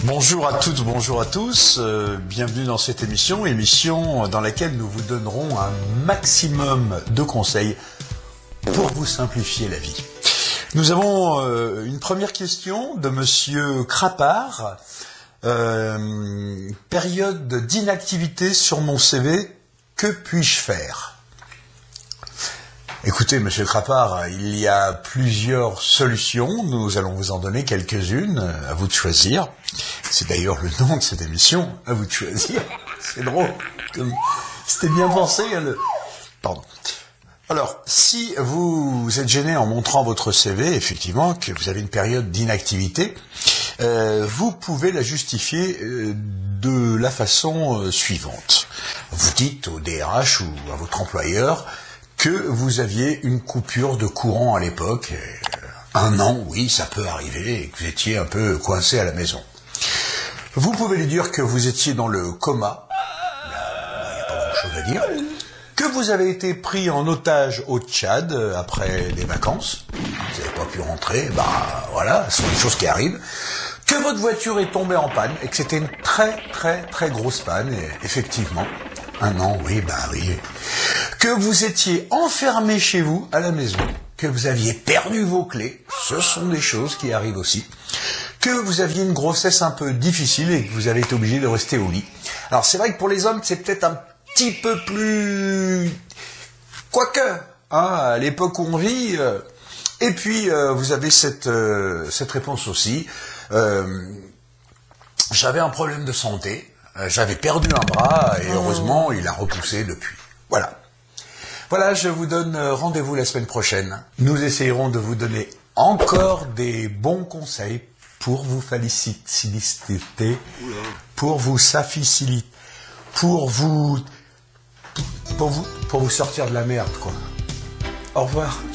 Bonjour à toutes, bonjour à tous, bienvenue dans cette émission dans laquelle nous vous donnerons un maximum de conseils pour vous simplifier la vie. Nous avons une première question de Monsieur Crapard. Période d'inactivité sur mon CV, que puis-je faire ? Écoutez, Monsieur Crapard, il y a plusieurs solutions. Nous allons vous en donner quelques-unes. À vous de choisir. C'est d'ailleurs le nom de cette émission. À vous de choisir. C'est drôle. C'était bien pensé. Pardon. Alors, si vous êtes gêné en montrant votre CV, effectivement, que vous avez une période d'inactivité, vous pouvez la justifier de la façon suivante. Vous dites au DRH ou à votre employeur que vous aviez une coupure de courant à l'époque, 1 an, oui, ça peut arriver, et que vous étiez un peu coincé à la maison. Vous pouvez lui dire que vous étiez dans le coma, il n'y a pas grand-chose à dire, que vous avez été pris en otage au Tchad après des vacances, vous n'avez pas pu rentrer, voilà, ce sont des choses qui arrivent, que votre voiture est tombée en panne, et que c'était une très grosse panne, et effectivement, 1 an, oui, que vous étiez enfermé chez vous, à la maison, que vous aviez perdu vos clés, ce sont des choses qui arrivent aussi, que vous aviez une grossesse un peu difficile et que vous avez été obligé de rester au lit. Alors c'est vrai que pour les hommes, c'est peut-être un petit peu plus... Quoique, à l'époque où on vit... Et puis, vous avez cette réponse aussi. J'avais un problème de santé, j'avais perdu un bras, et heureusement, il a repoussé depuis. Voilà, je vous donne rendez-vous la semaine prochaine. Nous essayerons de vous donner encore des bons conseils pour vous faciliter, pour vous faciliter, pour vous sortir de la merde, quoi. Au revoir.